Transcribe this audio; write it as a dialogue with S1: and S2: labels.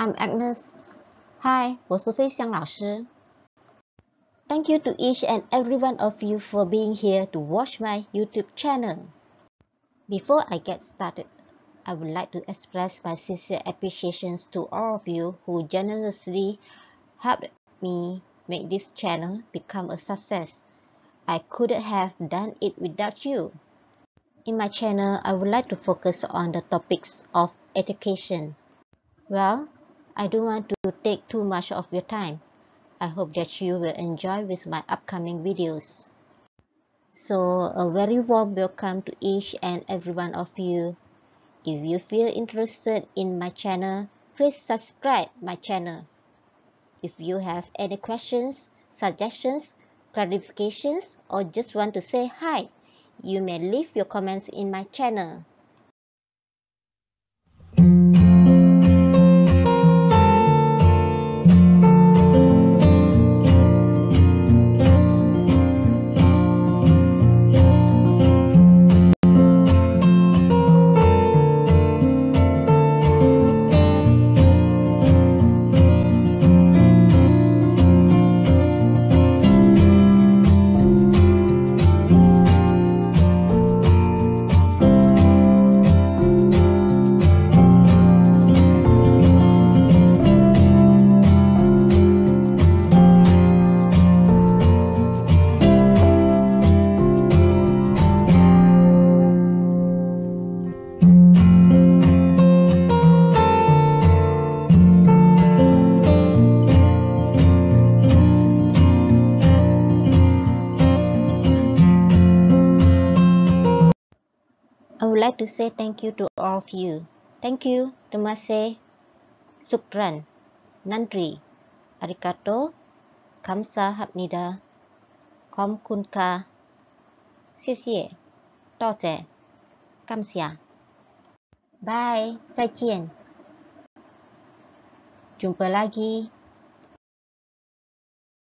S1: I'm Agnes. Hi, 我是飞香老师。Thank you to each and every one of you for being here to watch my YouTube channel. Before I get started, I would like to express my sincere appreciation to all of you who generously helped me make this channel become a success. I couldn't have done it without you. In my channel, I would like to focus on the topics of education. Well, I don't want to take too much of your time. I hope that you will enjoy with my upcoming videos. So, a very warm welcome to each and every one of you. If you feel interested in my channel, please subscribe my channel. If you have any questions, suggestions, clarifications, or just want to say hi, you may leave your comments in my channel. I would like to say thank you to all of you. Thank you, terima kasih, Sukran, Nandri, Arigato, Kamsahamnida, Komkunka, 谢谢, 多谢, Kamsia. Bye, 再见. Jumpa lagi.